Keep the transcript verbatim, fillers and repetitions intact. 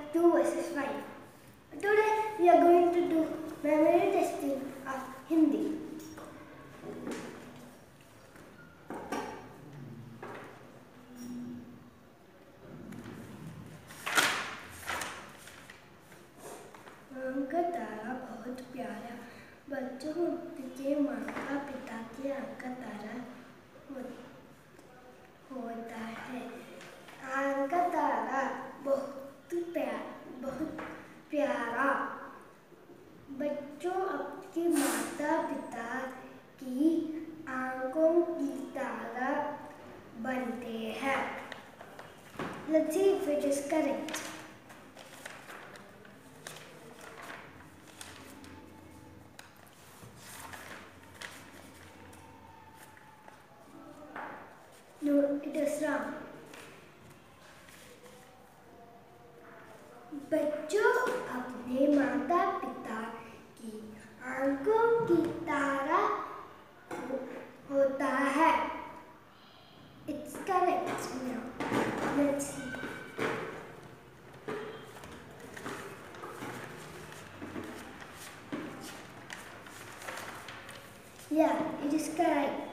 two versus five. Today we are going to do memory testing of Hindi. आम का तारा बहुत प्यारा, बच्चों के माता पिता के आम का तारा होता है। आम का तारा बहुत प्यारा बहुत प्यारा बच्चों आपके माता पिता की आंखों की तारा बनते हैं। Let's see if it is correct. No, it is wrong. बच्चों अपने माता पिता की आंखों की तारा होता है। It's correct now. Let's see. Yeah, it is correct.